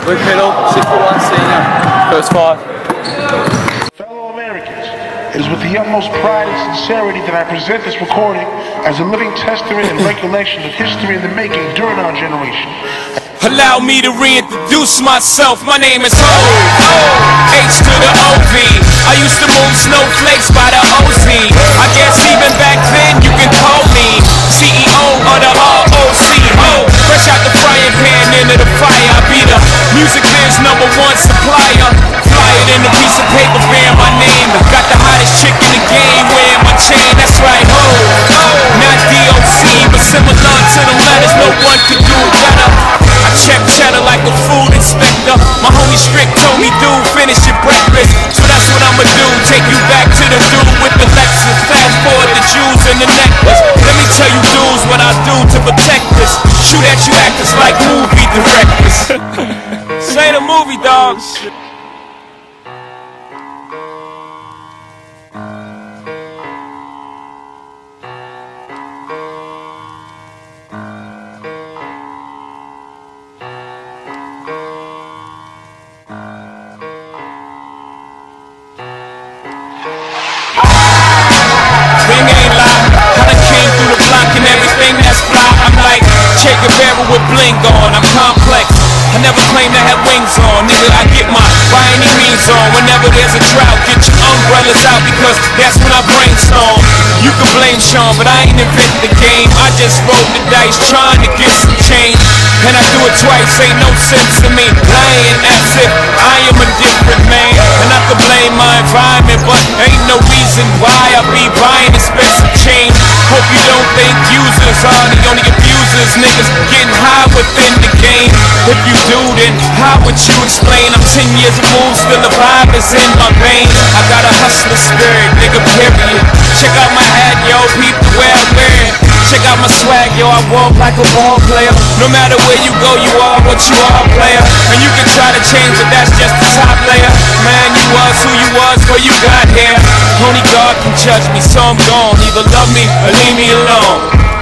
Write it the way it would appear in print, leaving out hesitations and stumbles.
With Pittle, 6'1" senior, first 5. Fellow Americans, it is with the utmost pride and sincerity that I present this recording as a living testament and recollection of history in the making during our generation. Allow me to reintroduce myself. My name is Ho, H to the OV. I used to move snowflakes by the OZ. I guess even back then you can call me CEO of the ROC. Ho, fresh out the frying pan into the fire. I be the music biz #1 supplier. Fly it in a piece of paper bearing my name. Got the hottest chick in the game wearing my chain. That's right, Ho. Not DOC, but similar to the letters. No one could do it better. I check cheddar like a food inspector. My homie Strick told me, dude, finish your breakfast. So that's what I'ma do, take you back to the dude with the Lexus. Fast forward the jewels and the necklace. Let me tell you dudes what I do to protect this. Shoot at you actors like movie directors. This ain't a movie, dogs. With bling on, I'm complex. I never claim to have wings on, nigga. I get my by any means on. Whenever there's a drought, get your umbrellas out because that's when I brainstorm. You can blame Sean, but I ain't invented the game. I just rolled the dice trying to get some change, and I do it twice. Ain't no sense to me lying as if I am a different man. And I can blame my environment, but ain't no reason why I be buying expensive change. Hope you don't think users are the only abusers. Niggas getting high within the game. If you do, then how would you explain? I'm 10 years removed, still the vibe is in my veins. I got a hustler spirit, nigga, period. Check out my hat, yo, peep the way I wear it. Check out my swag, yo, I walk like a ball player. No matter where you go, you are what you are, player. And you can try to change, but that's just the top layer. Man, you was who you was before you got here. Only God can judge me, so I'm gone. Either love me or leave me alone.